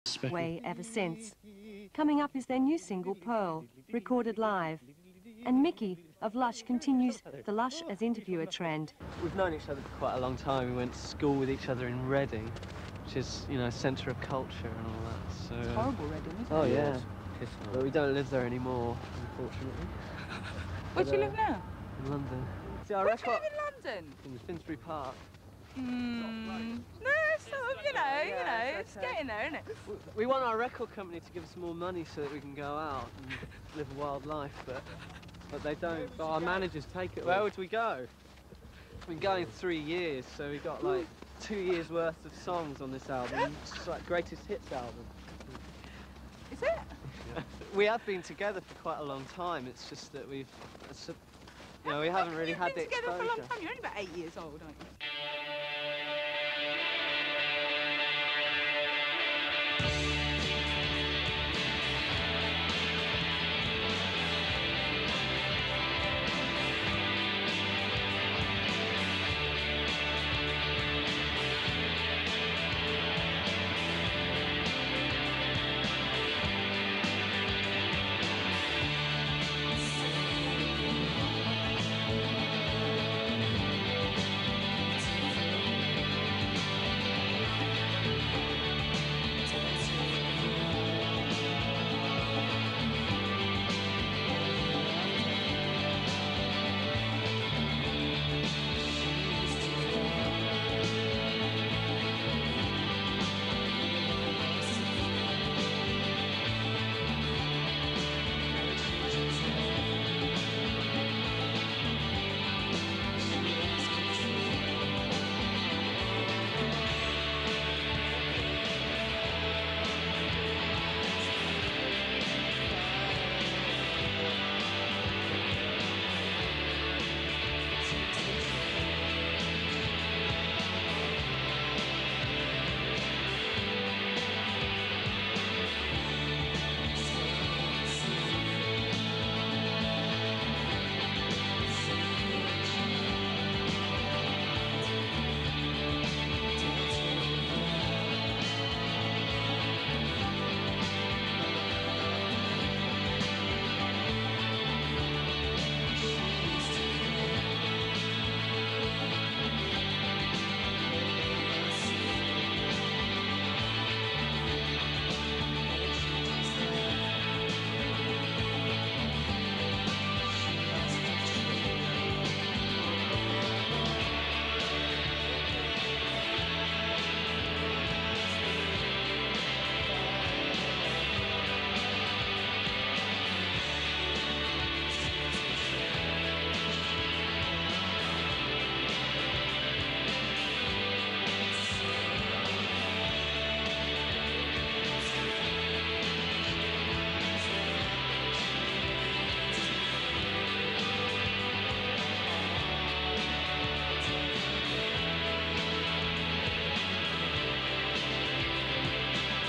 way ever since. Coming up is their new single, Pearl, recorded live. And Mickey of Lush continues the Lush as interviewer trend. We've known each other for quite a long time. We went to school with each other in Reading, which is, you know, a centre of culture and all that. So, it's horrible, Reading, isn't it? Oh, yeah. But we don't live there anymore, unfortunately. Where do you live now? In London. See, Where do you live in London? In Finsbury Park. No, sort of, you know, it's getting there, isn't it? We want our record company to give us more money so that we can go out and live a wild life, but they don't. But our managers take it. Where would we go? We've been going 3 years, so we've got like 2 years worth of songs on this album. It's like greatest hits album. Is it? Yeah. We have been together for quite a long time. It's just that we haven't really had the exposure. You've been together for a long time. You're only about 8 years old, aren't you?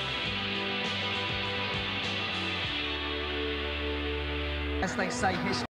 As they say, history